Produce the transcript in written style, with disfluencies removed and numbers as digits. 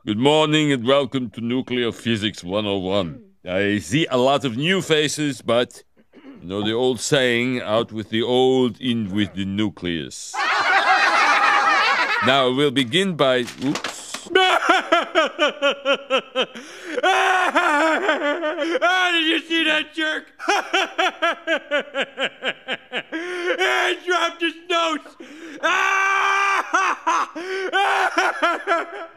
Good morning and welcome to Nuclear Physics 101. I see a lot of new faces, but you know the old saying, out with the old, in with the nucleus. Now we'll begin by... Oops. Did you see that jerk? He dropped his notes.